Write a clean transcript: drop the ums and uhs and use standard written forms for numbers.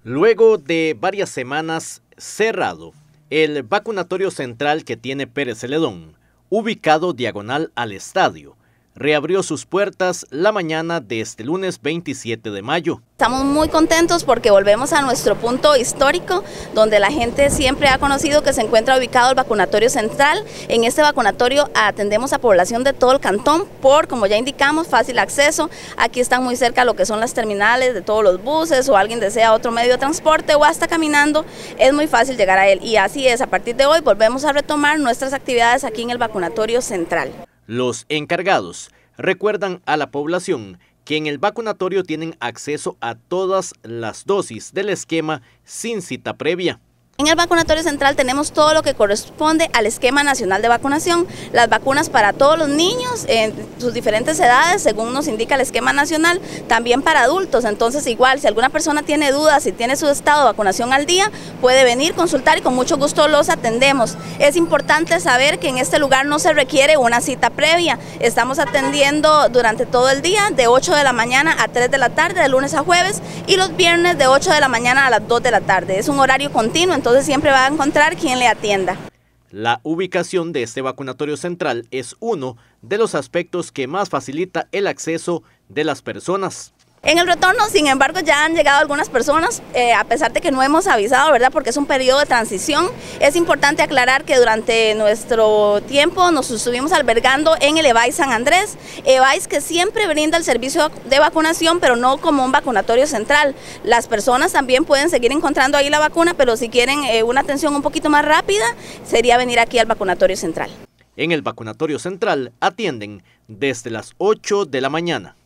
Luego de varias semanas cerrado, el vacunatorio central que tiene Pérez Celedón, ubicado diagonal al estadio, reabrió sus puertas la mañana de este lunes 27 de mayo. Estamos muy contentos porque volvemos a nuestro punto histórico, donde la gente siempre ha conocido que se encuentra ubicado el vacunatorio central. En este vacunatorio atendemos a población de todo el cantón por, como ya indicamos, fácil acceso. Aquí están muy cerca lo que son las terminales de todos los buses, o alguien desea otro medio de transporte o hasta caminando, es muy fácil llegar a él. Y así es, a partir de hoy volvemos a retomar nuestras actividades aquí en el vacunatorio central. Los encargados recuerdan a la población que en el vacunatorio tienen acceso a todas las dosis del esquema sin cita previa. En el vacunatorio central tenemos todo lo que corresponde al esquema nacional de vacunación, las vacunas para todos los niños en sus diferentes edades, según nos indica el esquema nacional, también para adultos. Entonces igual, si alguna persona tiene dudas, si tiene su estado de vacunación al día, puede venir, consultar y con mucho gusto los atendemos. Es importante saber que en este lugar no se requiere una cita previa. Estamos atendiendo durante todo el día, de 8 de la mañana a 3 de la tarde, de lunes a jueves, y los viernes de 8 de la mañana a las 2 de la tarde. Es un horario continuo, entonces siempre va a encontrar quien le atienda. La ubicación de este vacunatorio central es uno de los aspectos que más facilita el acceso de las personas. En el retorno, sin embargo, ya han llegado algunas personas, a pesar de que no hemos avisado, ¿verdad? Porque es un periodo de transición. Es importante aclarar que durante nuestro tiempo nos estuvimos albergando en el EVAIS San Andrés, EVAIS que siempre brinda el servicio de vacunación, pero no como un vacunatorio central. Las personas también pueden seguir encontrando ahí la vacuna, pero si quieren una atención un poquito más rápida, sería venir aquí al vacunatorio central. En el vacunatorio central atienden desde las 8 de la mañana.